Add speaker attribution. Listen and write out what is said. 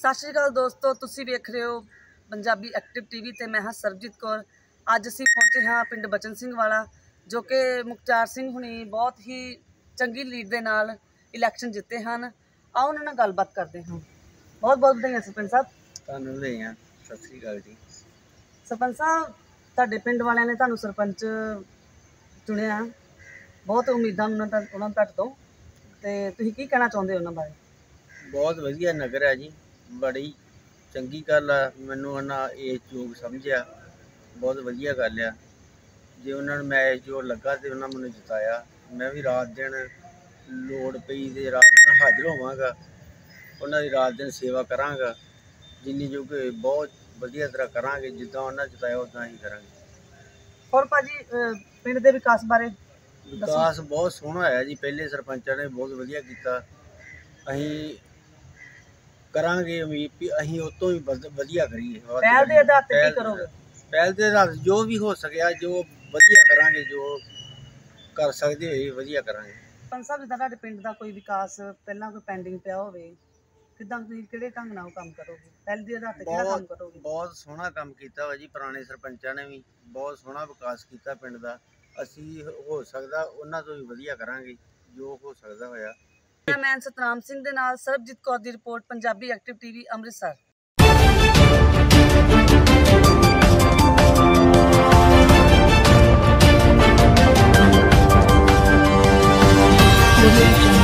Speaker 1: सत श्री अकाल दोस्तों, तुसी वेख रहे हो पंजाबी एक्टिव टीवी ते मैं हाँ सरबजीत कौर। अज असीं पहुंचे हाँ पिंड बचन सिंह वाला, जो कि मुखत्यार सिंह हुणी बहुत ही चंगी लीड दे नाल इलैक्शन जिते हैं। आओ उन्हां नाल गलबात करते हैं। बहुत बहुत बधाइयां सरपंच साहब।
Speaker 2: तुहानूं बधाइयां। सत श्री अकाल जी।
Speaker 1: सरपंच साहब, तुहाडे पिंड वालियां ने तुहानूं सरपंच चुनिया, बहुत उम्मीदां उन्हां तुहाडे तों, ते तुसीं की कहना चाहुंदे हो उन्हां बारे?
Speaker 2: बहुत वधिया नगर है जी, बड़ी चंगी गल आ। मैनूं उन्हां इस योग समझिया, बहुत वधिया गल आ। जे उन्होंने मैं जो लगा तो उन्होंने मैनूं जिताया, मैं भी रात दिन लोड़ पई ते रात दिन हाजिर होवांगा, उन्हां दी रात दिन सेवा करांगा, जिन्नी जो कि बहुत वधिया तरह करांगे। जिद्दां उन्होंने जिताया उदां ही करांगे।
Speaker 1: और भाजी पिंड दे विकास बारे?
Speaker 2: विकास बहुत सोहना है जी, पहले सरपंचा ने बहुत वधिया कीता। असीं करांगे उम्मीद भी असीं उस तों भी वधिया करिए।
Speaker 1: पहल दे आधार ते की करोगे?
Speaker 2: पहल दे आधार जो भी हो सकिया, जो वधिया करांगे, जो कर सकदे होए वधिया करांगे।
Speaker 1: सरपंच साहब, जिद्दां तुहाडे पिंड दा कोई विकास पहलां कोई पेंडिंग पिया होवे, किद्दां तुसीं किहड़े ढंग नाल काम करोगे? पहल दे आधार ते किहड़ा काम करोगे?
Speaker 2: बहुत सोहना काम कीता वा जी, पुराने सरपंचां ने भी बहुत सोहना विकास कीता पिंड दा। ਅਸੀਂ हो सकदा ਉਹਨਾਂ ਤੋਂ ਵੀ ਵਧੀਆ ਕਰਾਂਗੇ, ਜੋ ਹੋ ਸਕਦਾ ਹੋਇਆ।
Speaker 1: ਮੈਂ ਸਤਨਾਮ ਸਿੰਘ ਦੇ ਨਾਲ ਸਰਬਜੀਤ ਕੌਰ ਦੀ report, Punjabi active TV Amritsar.